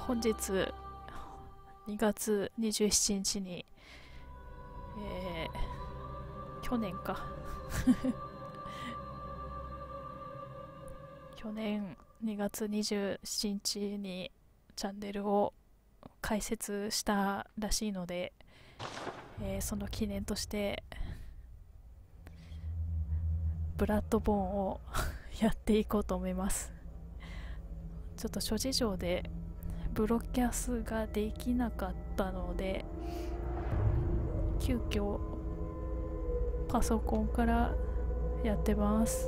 本日2月27日に、去年か去年2月27日にチャンネルを開設したらしいので、その記念としてブラッドボーンをやっていこうと思います。ちょっと諸事情でブロキャスができなかったので、急遽パソコンからやってます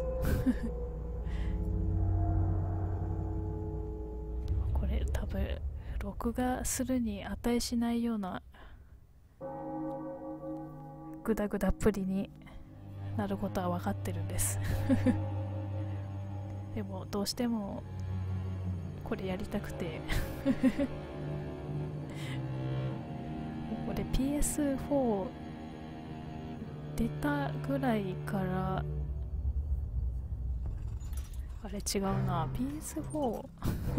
これ多分録画するに値しないようなグダグダっぷりになることは分かってるんですでもどうしてもこれやりたくてこれ PS4 出たぐらいからあれ違うな PS4 を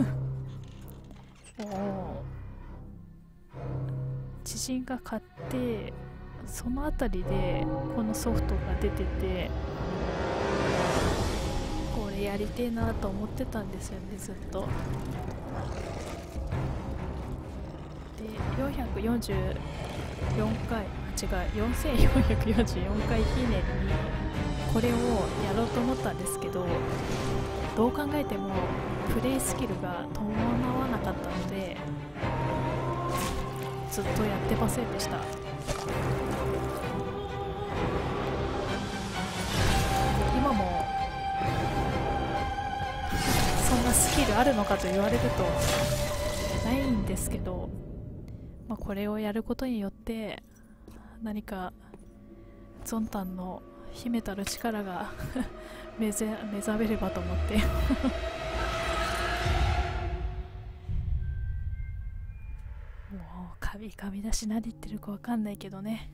知人が買ってそのあたりでこのソフトが出てて、これやりてえなと思ってたんですよね、ずっと。で444回4444回記念にこれをやろうと思ったんですけど、どう考えてもプレイスキルが伴わなかったのでずっとやってませんでした。今もそんなスキルあるのかと言われるとないんですけど、これをやることによって何かゾンタンの秘めたる力が目覚めればと思ってもう神だし何言ってるか分かんないけどね。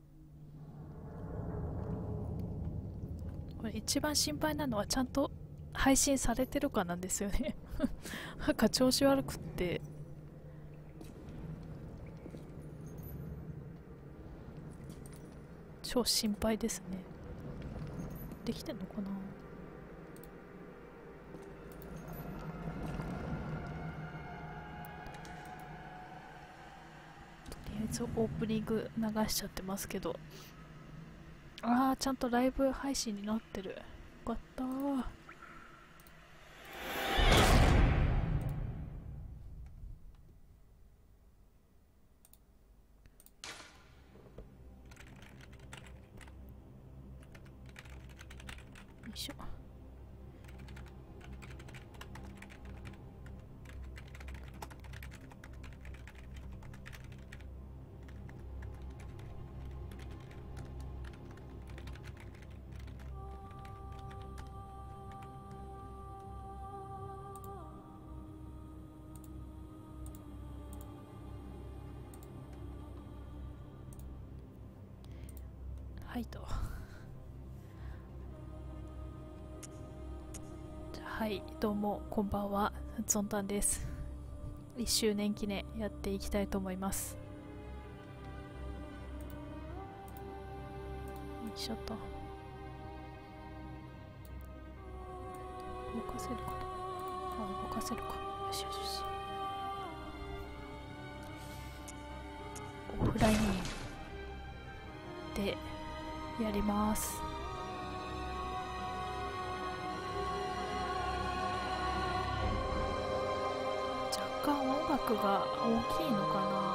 これ一番心配なのはちゃんと配信されてるかなんですよねなんか調子悪くって超心配ですね。できてんのかな。とりあえずオープニング流しちゃってますけど、ちゃんとライブ配信になってる。よかったー。よいしょ。はいと。はい、どうもこんばんは、ゾンタンです。1周年記念やっていきたいと思います。よいしょと。動かせるかな。動かせるか。よしよしよし。オフラインでやります。若干音楽が大きいのかな。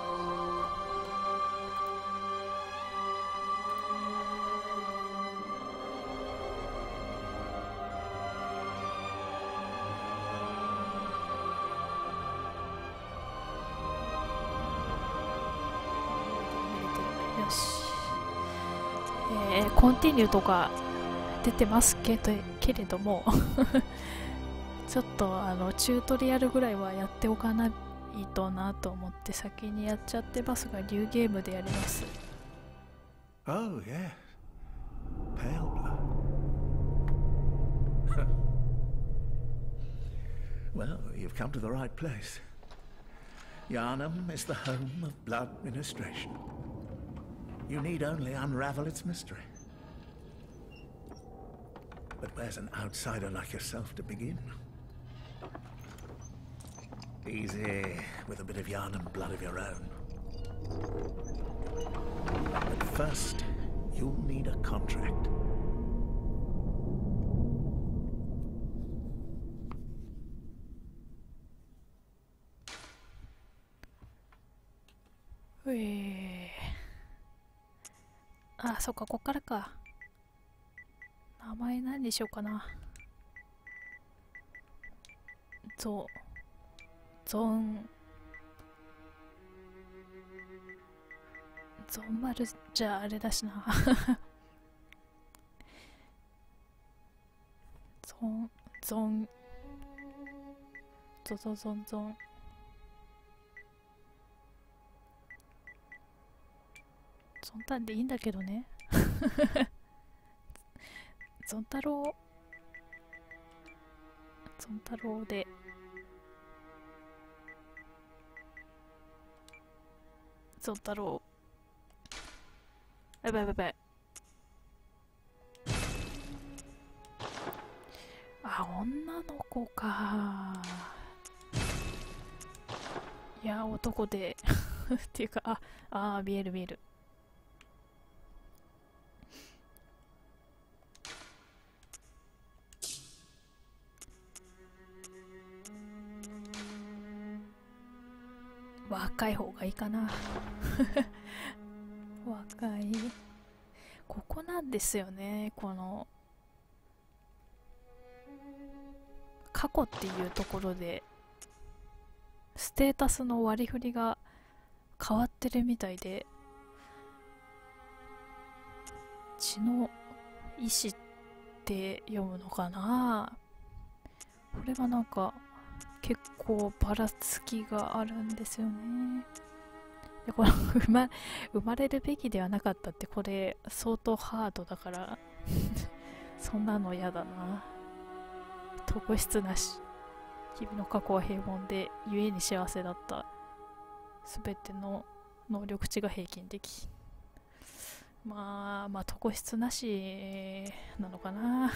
よし。コンティニューとか出てますけれどもちょっとチュートリアルぐらいはやっておかないとなと思って先にやっちゃってますが、ニューゲームでやります。 Oh, yes. Pale blood. Well, you've come to the right place. Yharnam is the home of blood ministration. You need only unravel its mystery. But where's an outsider like yourself to begin? Easy, with a bit of Yharnam blood of your own. But first, you'll need a contract. あ、そっか、こっからか。名前何にしようかな。ゾン丸じゃあれだしな。ゾンタンでいいんだけどね。ゾン太郎でゾン太郎。やばい。あ、女の子か。いや、男でっていうか、見える。若い方がいいかな。若い。ここなんですよね、この過去っていうところでステータスの割り振りが変わってるみたいで、血の意志って読むのかな。これがなんか結構ばらつきがあるんですよね。でこれ生まれるべきではなかったって、これ相当ハードだからそんなの嫌だな。特質なし、君の過去は平凡で故に幸せだった、すべての能力値が平均的。まあ特質なしなのかな。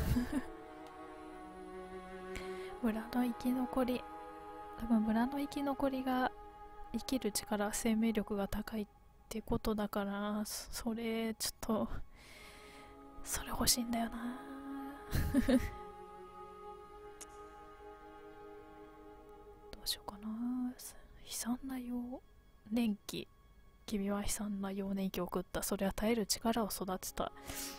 村の生き残り、多分村の生き残りが生きる力、生命力が高いってことだから、それちょっとそれ欲しいんだよな。どうしようかな。悲惨な幼年期、君は悲惨な幼年期を送った、それは耐える力を育てた。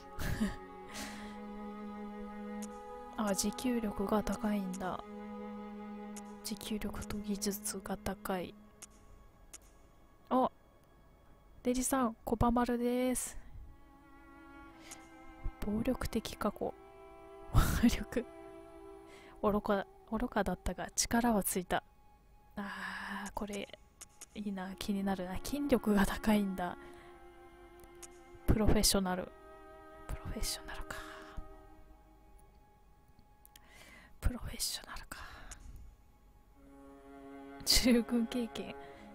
持久力が高いんだ。持久力と技術が高い。デジさん、コバマルです。暴力的過去。愚かだったが力はついた。これいいな、気になるな。筋力が高いんだ。プロフェッショナルか。従軍経験。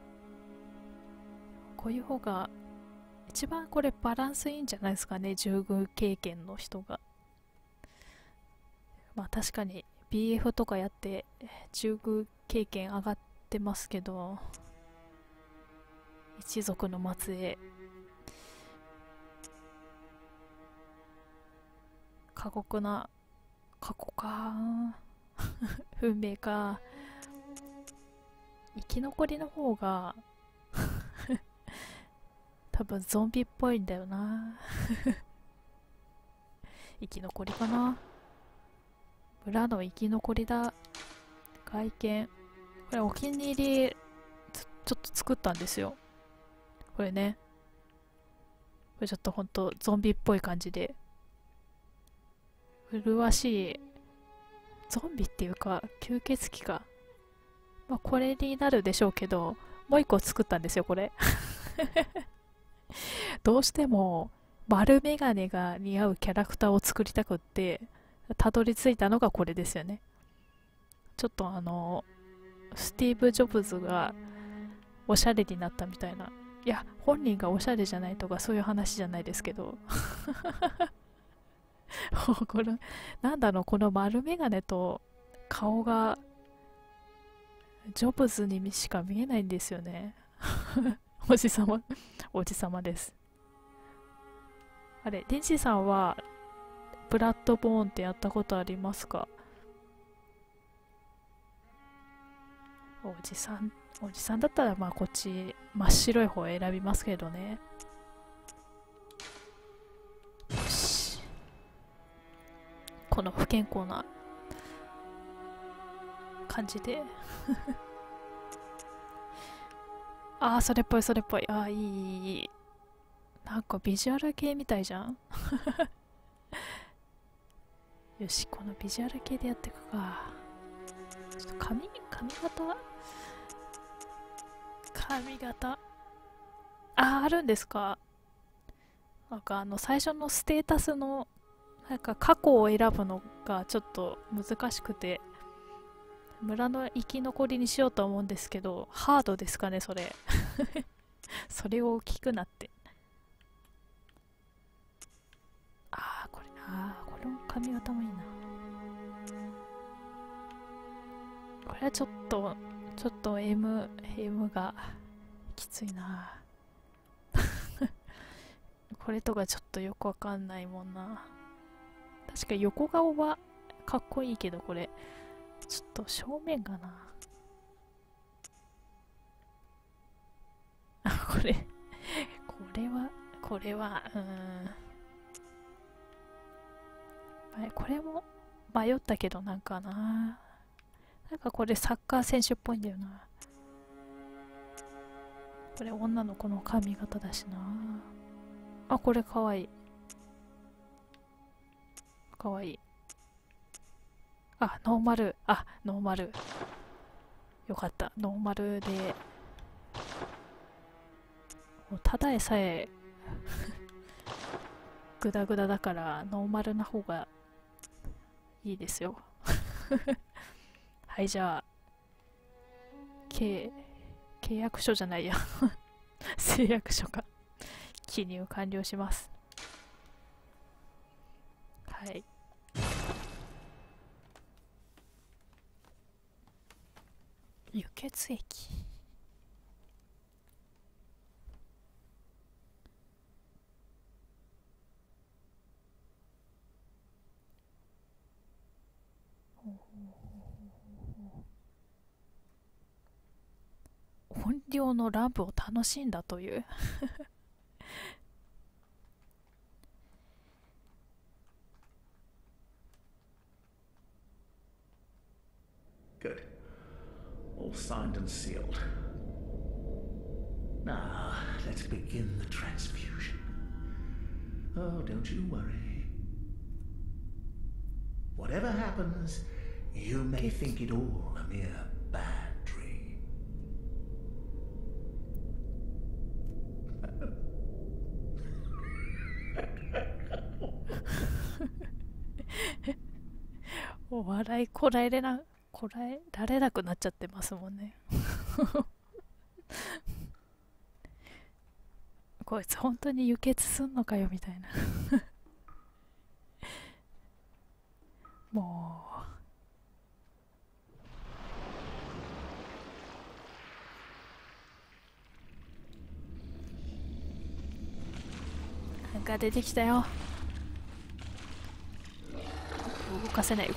こういう方が一番これバランスいいんじゃないですかね、従軍経験の人が。まあ確かに BF とかやって従軍経験上がってますけど、一族の末裔、過酷な過去か。運命か。生き残りの方が多分ゾンビっぽいんだよな。生き残りかな。村の生き残りだ。外見、これお気に入りちょっと作ったんですよ、これね。これちょっとほんとゾンビっぽい感じで麗しい。ゾンビっていうか吸血鬼か。まあこれになるでしょうけど、もう一個作ったんですよ、これ。どうしても丸メガネが似合うキャラクターを作りたくって、たどり着いたのがこれですよね。ちょっとスティーブ・ジョブズがおしゃれになったみたいな。いや、本人がおしゃれじゃないとかそういう話じゃないですけど。この、なんだろう、この丸眼鏡と顔がジョブズにしか見えないんですよね。おじさま、おじさまです。あれ、デンジさんはブラッドボーンってやったことありますか？おじさん、おじさんだったらまあこっち真っ白い方を選びますけどね。よし。この不健康な感じで。ああ、それっぽい、それっぽい。ああ、いい、いい。なんかビジュアル系みたいじゃん。よし、このビジュアル系でやっていくか。ちょっと髪型。あるんですか？なんか最初のステータスの、なんか過去を選ぶのがちょっと難しくて、村の生き残りにしようと思うんですけど、ハードですかね、それ。それを聞くなって。これな。これも髪型もいいな。これはちょっと M がきついな。これとかちょっとよくわかんないもんな。確か横顔はかっこいいけど、これちょっと正面がな。これはこれも迷ったけど、なんかこれサッカー選手っぽいんだよな。これ女の子の髪型だしな。これかわいい。かわいい。ノーマル。ノーマル。よかった。ノーマルで。ただでさえグダグダだからノーマルな方がいいですよ。はい、じゃあ契約書じゃないや。誓約書か。記入完了します。はい。輸血液。音量のランプを楽しんだという。 Good. All signed and sealed. Now, let's begin the transfusion. Oh, don't you worry. Whatever happens, you may think it all a mere bad dream. お笑いこらえられなくなっちゃってますもんね。こいつ本当に輸血すんのかよみたいな。もうなんか出てきたよ。動かせない。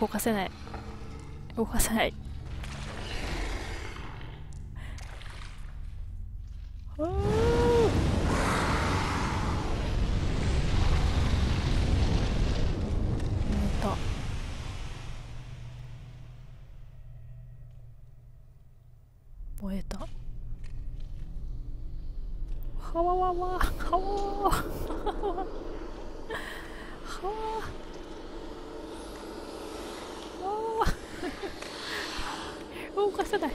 燃えた。はわわわはわ動かせない。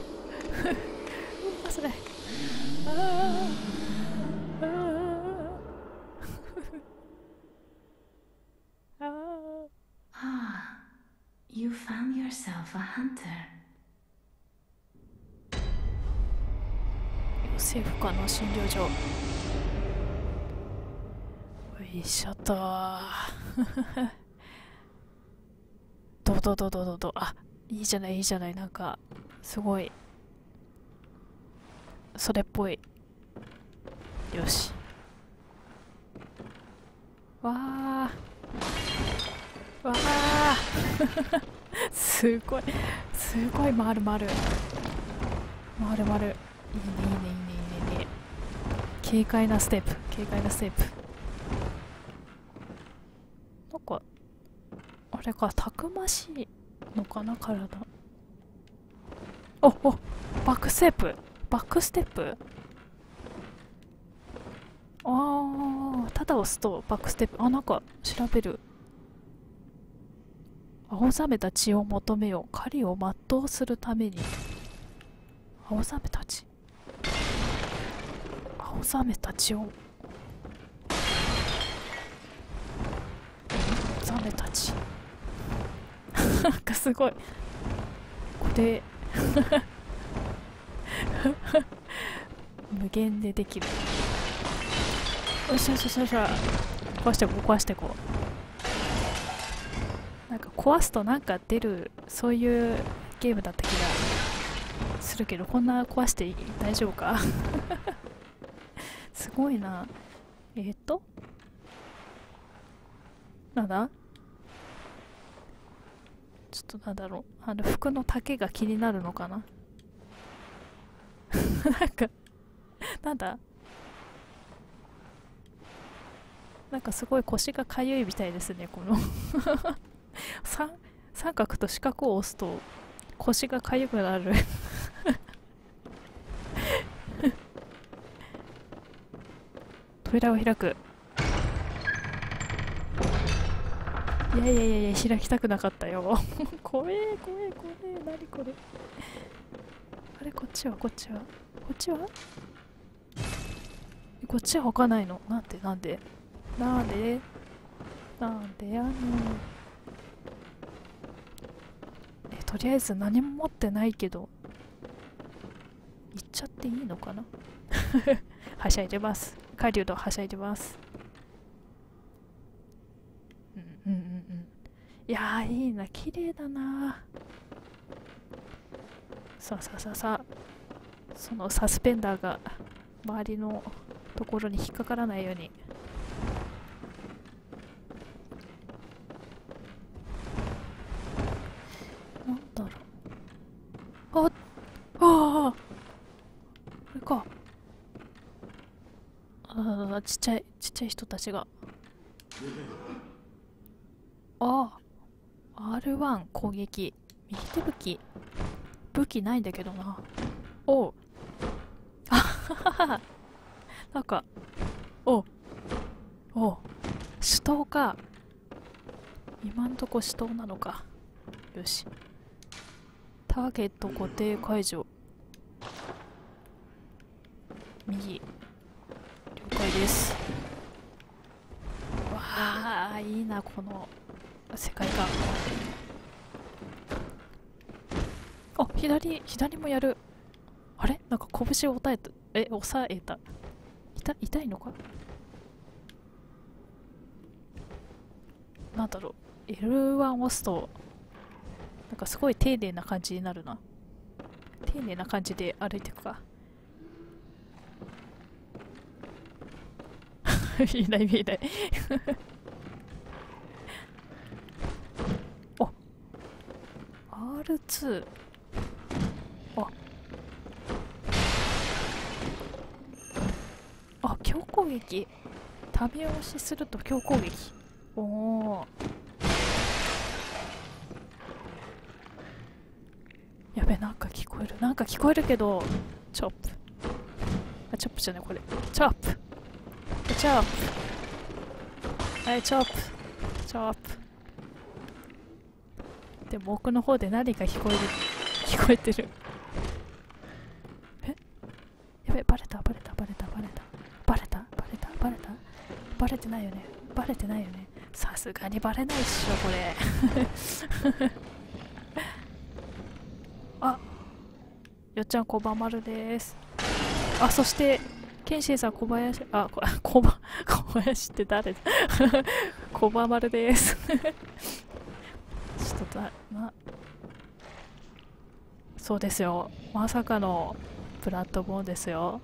You found yourself a hunter. 政府間の診療所。よいしょとどあ、いいじゃないいいじゃない。なんかすごいそれっぽい。よし。わあわあすごいすごい回る回る回る回る。いいねいいねいいねいいねいいね。軽快なステップ軽快なステップ。なんかあれか、たくましいのかな体。おバックステップバックステップ。ああ、ただ押すとバックステップ。あ、なんか調べる。青ざめた血を求めよう。狩りを全うするために。青ざめた血青ざめた血を青ざめた血なんかすごいこれ無限でできる。よしよしよしよし、壊していこう壊していこう。なんか壊すとなんか出る、そういうゲームだった気がするけど、こんな壊して大丈夫かすごいな。なんだ、ちょっとなんだろう、服の丈が気になるのかななんかなんだ、なんかすごい腰がかゆいみたいですね、この三角と四角を押すと腰がかゆくなる扉を開く。いやいやいやいや、開きたくなかったよ怖え怖え怖え、何これ。あれ、こっちはこっちはこっちはこっちは開かないの。なんでなんでなんでなんでやねん。とりあえず何も持ってないけど行っちゃっていいのかなはしゃいでます。狩人はしゃいでます。いやー、いいな、綺麗だな。さあさあさあさあ、そのサスペンダーが周りのところに引っかからないように。なんだろう、あこれか。ちっちゃい人たちが。R1 攻撃、右手武器ないんだけどな。おうあははは、なんかおう手刀か。今んとこ手刀なのか。よし、ターゲット固定解除。右、了解です。わあ、いいなこの世界観。あ、左もやる。あれ、なんか拳を押さえた。痛いのか。なんだろう、 L1 押すとなんかすごい丁寧な感じになるな。丁寧な感じで歩いていくか見えない見えないお R2。 強攻撃。旅押しすると強攻撃。おお、やべ、なんか聞こえるけど、チョップ、チョップじゃないこれ、チョップはい、チョップでも奥の方で何か聞こえてる。やべ、バレた。バレてないよね。さすがにバレないっしょこれあ、よっちゃんこばまるです。 あ、そしてケンシンさん、小林、小林って誰だ小葉丸ですちょっとそうですよ、まさかのブラッドボーンですよ。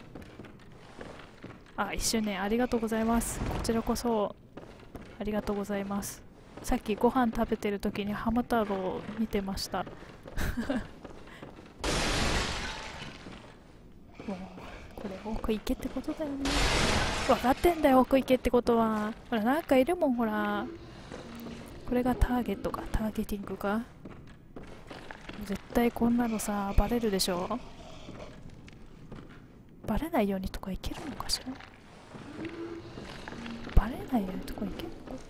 あ、1周年ありがとうございます。こちらこそありがとうございます。さっきご飯食べてる時にハム太郎を見てましたもうこれ奥行けってことだよね。分かってんだよ、奥行けってことは。ほら、なんかいるもん、ほら。これがターゲットか、ターゲティングか。絶対こんなのさ、バレるでしょ。バレないようにとかいけるのかしら。バレないようにとかいけるのか。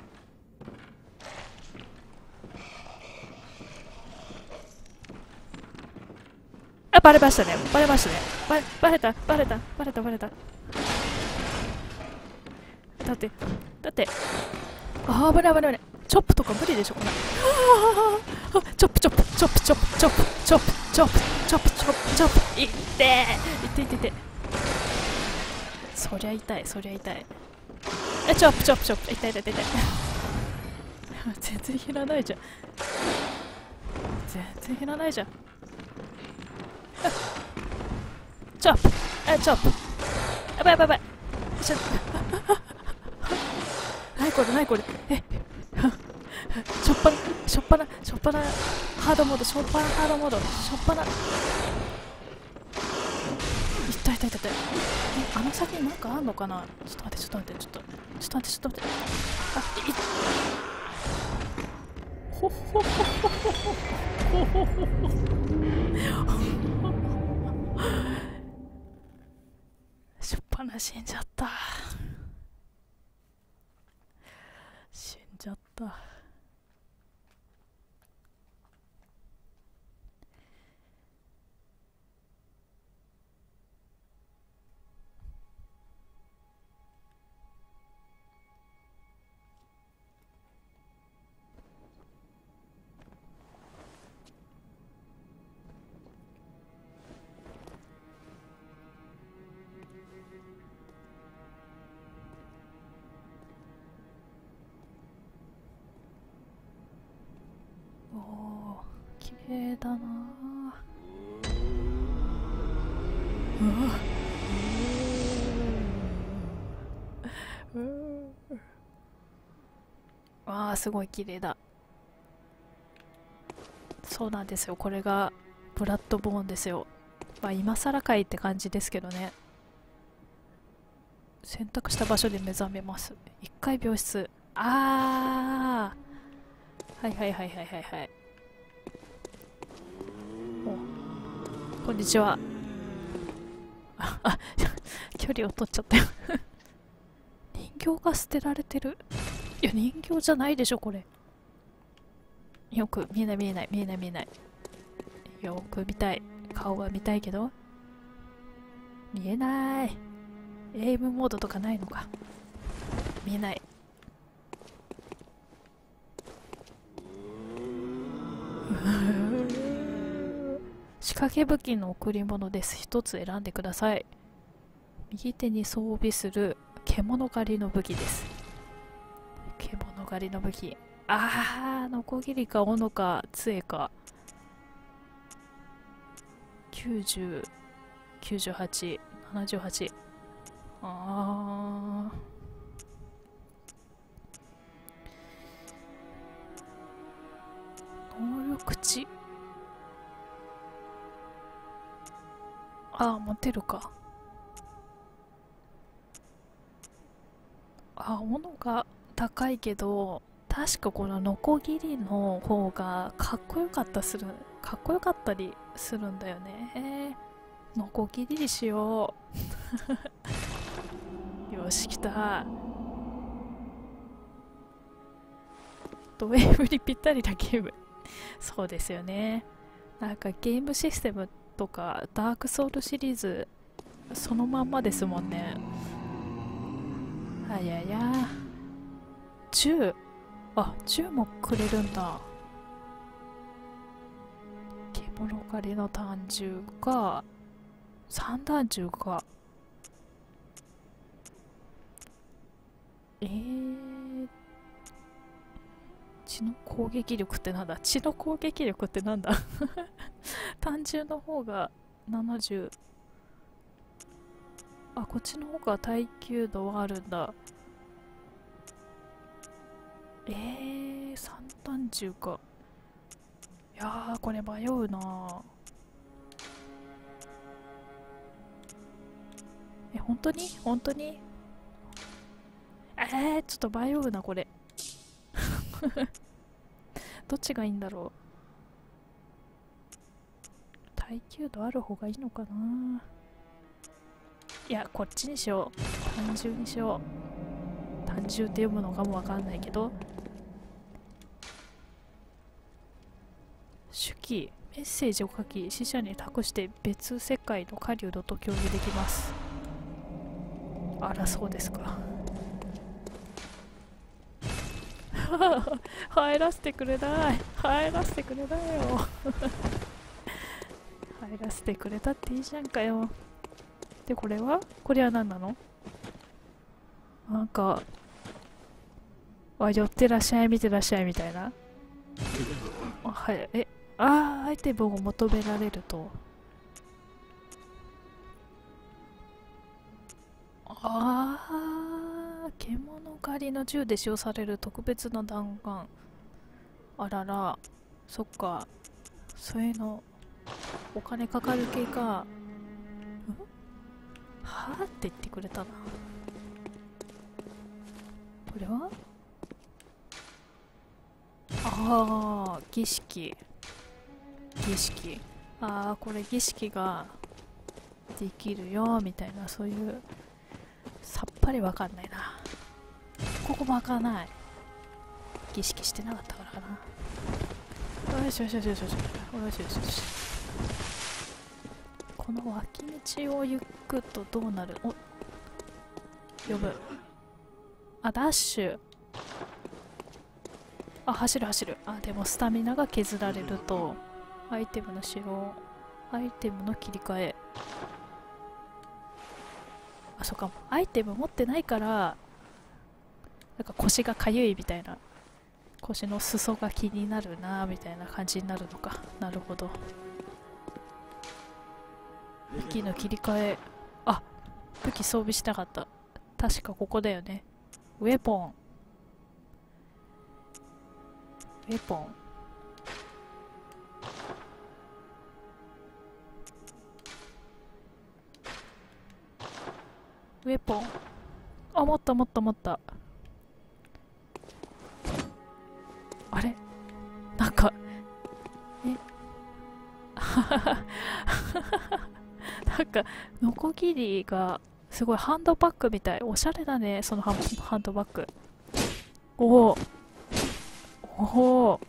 あ、バレましたね。バレましたね。バレた。だって、あー、危ない。チョップとか無理でしょ、これ。チョップ。いってー。そりゃ痛い。チョップ。痛い。全然減らないじゃん。チョップ。やばい。ないこれ。しょっぱなハードモード。痛い。あの先になんかあんのかな。ちょっと待って。あ、ほほほしょっぱな死んじゃった。おー、綺麗だなあー、すごい綺麗だ。そうなんですよ、これがブラッドボーンですよ。まあ今更かいって感じですけどね。選択した場所で目覚めます。1階病室。はい。お、こんにちは。距離を取っちゃったよ人形が捨てられてる。いや、人形じゃないでしょ、これ。よく見えない。よく見たい。顔は見たいけど。見えない。エイムモードとかないのか。見えない。仕掛け武器の贈り物です。一つ選んでください。右手に装備する獣狩りの武器です。ノコギリか斧か杖か。90、98、78。能力値。持てるか。斧が高いけど、確かこのノコギリの方がかっこよかったりするんだよね。ノコギリにしようよし、来た。ド M にぴったりなゲームそうですよね。なんかゲームシステムとかダークソウルシリーズそのまんまですもんね。銃。銃もくれるんだ。獣狩りの単銃か。 散弾銃か。血の攻撃力ってなんだ。血の攻撃力ってなんだ。単純の方が70。あ、こっちの方が耐久度はあるんだ。散弾銃か。いやー、これ迷うなー。本当に本当にちょっと迷うな、これ。どっちがいいんだろう。耐久度ある方がいいのかな。いや、こっちにしよう。単純にしよう。単純って読むのかもわかんないけど。手記、メッセージを書き、死者に託して別世界の狩人と共有できます。あら、そうですか。入らせてくれない。入らせてくれないよ。入らせてくれたっていいじゃんかよ。で、これは何なの？なんか、寄ってらっしゃい、見てらっしゃいみたいな。はい、アイテムを求められると。獣狩りの銃で使用される特別な弾丸。あらら、そっか。そういうの、お金かかる系か。はぁって言ってくれたな。これは儀式。これ儀式ができるよ、みたいな、そういう、さっぱりわかんないな。ここも開かない。儀式してなかったからかな。よし。この脇道を行くとどうなる？呼ぶ。ダッシュ。走る。でもスタミナが削られると、アイテムの使用、アイテムの切り替え。そうかも。アイテム持ってないから、なんか腰がかゆいみたいな。腰の裾が気になるなみたいな感じになるのか。なるほど。武器の切り替え。武器装備しなかった。確かここだよね。ウェポン。ウェポン。持った。あれなんか、なんか、ノコギリが、すごいハンドバッグみたい。おしゃれだね、そのハンドバッグ。おお。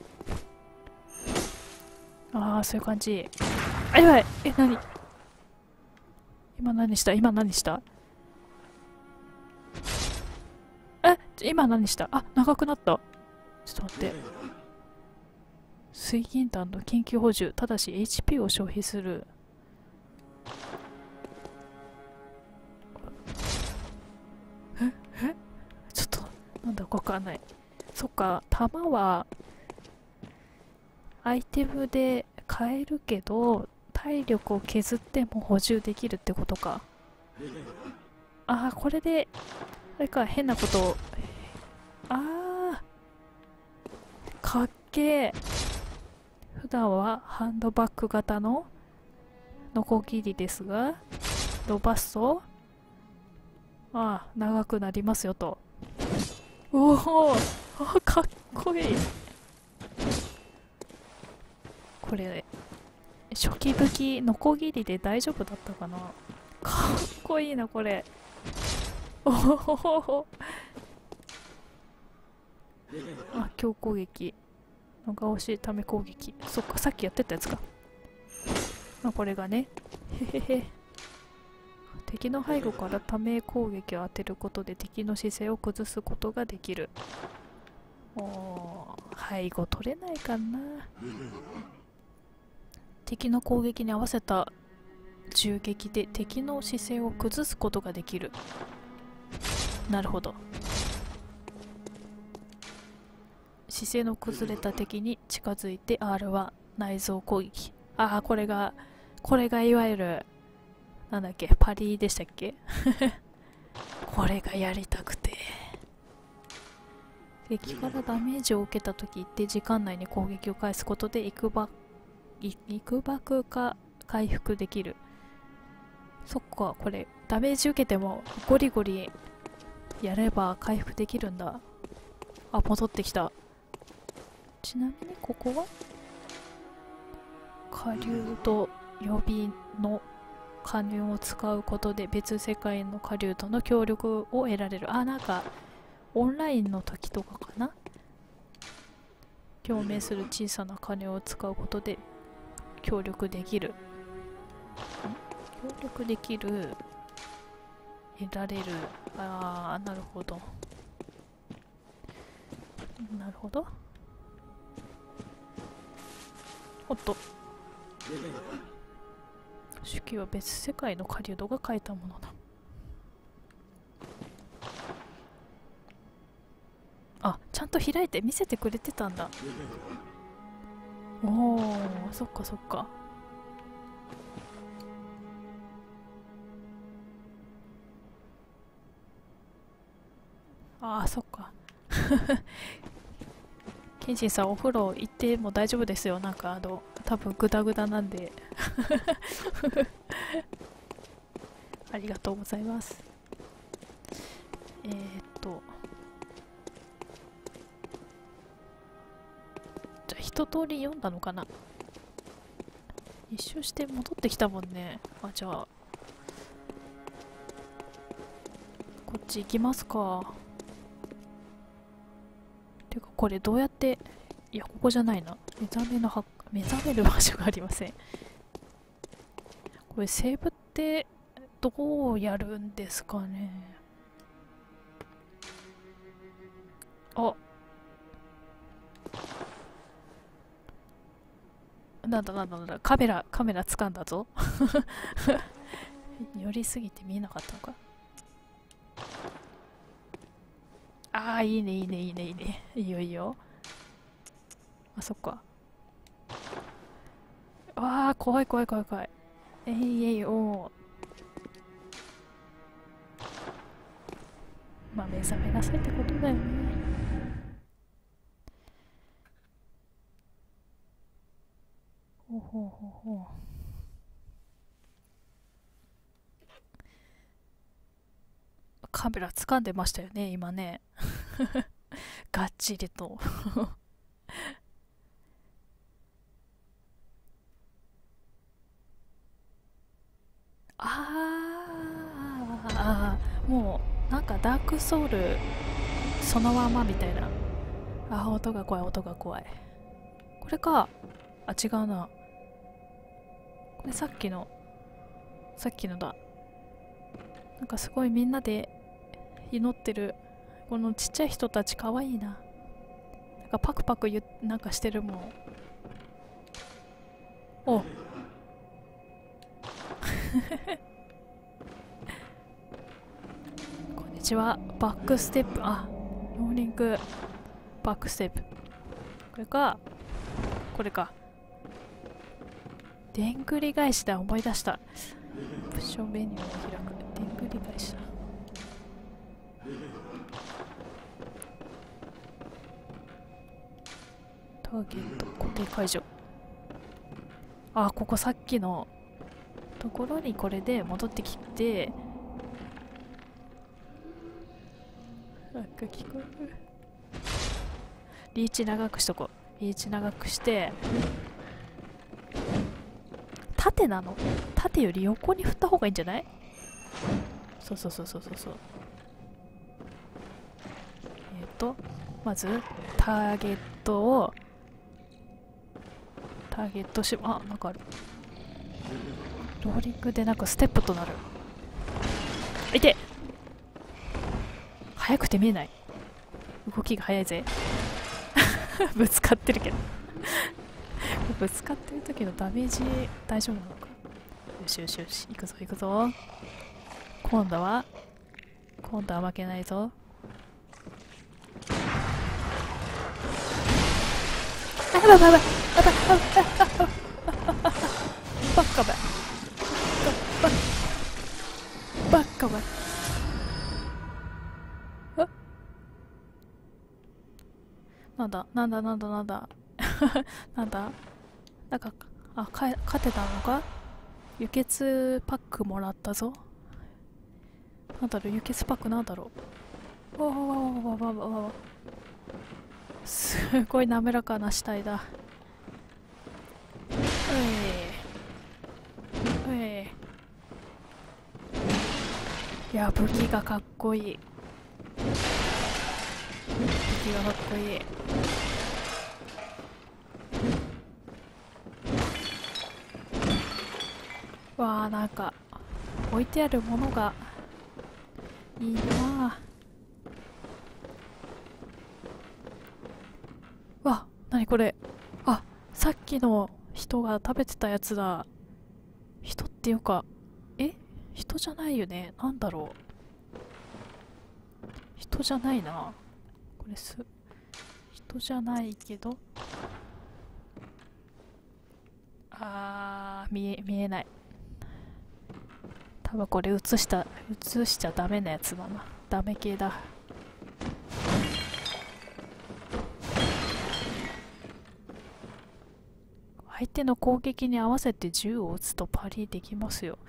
そういう感じ。やばい。何？今何した？今何した？長くなった。ちょっと待って。水銀弾の緊急補充。ただし HP を消費する。ちょっと、なんだかわかんない。そっか、弾は、アイテムで買えるけど、体力を削っても補充できるってことか。これで、あれか、変なことを。かっけー。普段はハンドバッグ型のノコギリですが、伸ばすと、長くなりますよと。かっこいい。これ、初期武器、ノコギリで大丈夫だったかな。かっこいいな、これ。強攻撃。が惜しいため攻撃。そっか、さっきやってたやつか。これがね。敵の背後からため攻撃を当てることで敵の姿勢を崩すことができる。背後取れないかな。敵の攻撃に合わせた銃撃で敵の姿勢を崩すことができる。なるほど。姿勢の崩れた敵に近づいて R は内臓攻撃。ああ、これがいわゆるなんだっけ、パリでしたっけこれがやりたくて。敵からダメージを受けた時って時間内に攻撃を返すことでいくばくか回復できる。そっか、これダメージ受けてもゴリゴリやれば回復できるんだ。あ、戻ってきた。ちなみにここは下流と予備の加入を使うことで別世界の下流との協力を得られる。あ、なんかオンラインの時とかかな。共鳴する小さな鐘を使うことで協力できる。協力できる、得られる。ああ、なるほど。なるほど。おっと。手記は別世界の狩人が書いたものだ。あ、ちゃんと開いて見せてくれてたんだ。おお、そっかそっか。ああ、そっか。ケンジンさん、お風呂行っても大丈夫ですよ。なんか多分グダグダなんで。ありがとうございます。じゃあ一通り読んだのかな。一周して戻ってきたもんね。あ、じゃあこっち行きますか。てかこれどうやって、いやここじゃないな。目覚める場所がありません。これセーブってどうやるんですかね。あ、なんだ、カメラ掴んだぞ。寄りすぎて見えなかったのか。ああ、いいね。いいよいいよ。あ、そっか。ああ、怖い。おー。まあ目覚めなさいってことだよね。ほう。カメラ掴んでましたよね、今ね。がっちりと。もうなんかダークソウルそのままみたいな。あ、音が怖い。これか。あ、違うな。これさっきのだ。なんかすごいみんなで祈ってるこのちっちゃい人たちかわいいな。なんかパクパクなんかしてるもん。おこんにちは。バックステップ。あ、ローリングバックステップ。これか。でんぐり返しだ。思い出した。オプションメニューを開く。でんぐり返しだ。ターゲット固定解除。あ、ここさっきのところにこれで戻ってきて、なんか聞こえる。リーチ長くしとこう。リーチ長くして、縦なの？縦より横に振った方がいいんじゃない？そう。まずターゲットあ、なんかある。ローリングでなんかステップとなる。いて！速くて見えない。動きが速いぜ。ぶつかってるけど。ぶつかってる時のダメージ大丈夫なのか。 しよしよし、行くぞ行くぞ。今度は負けないぞ。あ、やばいやばいやばいやばい。バッカバイバッカバイ。なんだなんだなんだなんだなんだなんか、勝てたのか。輸血パックもらったぞ。なんだろう、輸血パックなんだろう。わわわわわわわわ。すごい滑らかな死体だ。いや、武器がかっこいい。武器がかっこいい。わあ、なんか置いてあるものがいいなあ。わ、なにこれ。あ、さっきの人が食べてたやつだ。人っていうか、人じゃないよね。なんだろう。人じゃないな。これ人じゃないけど。見えない。多分これ映しちゃダメなやつだな。ダメ系だ。相手の攻撃に合わせて銃を撃つとパリできますよ。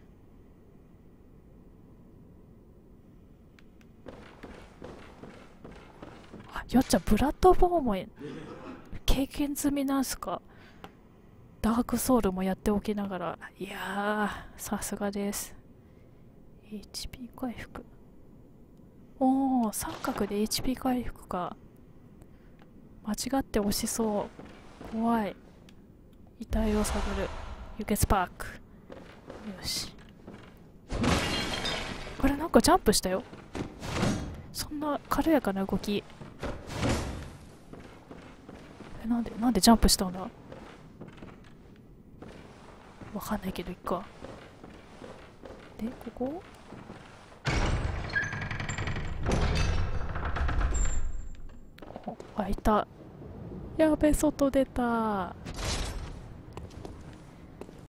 あ、よっちゃんブラッドボーンも経験済みなんすか。ダークソウルもやっておきながら。いやー、さすがです。 HP 回復。おー、三角で HP 回復か。間違って押しそう。怖い。遺体を探る。輸血パーク。よし。これなんかジャンプしたよ。そんな軽やかな動き。なんでジャンプしたんだ。わかんないけどいっか。で、ここ、いた。やべ、外出た。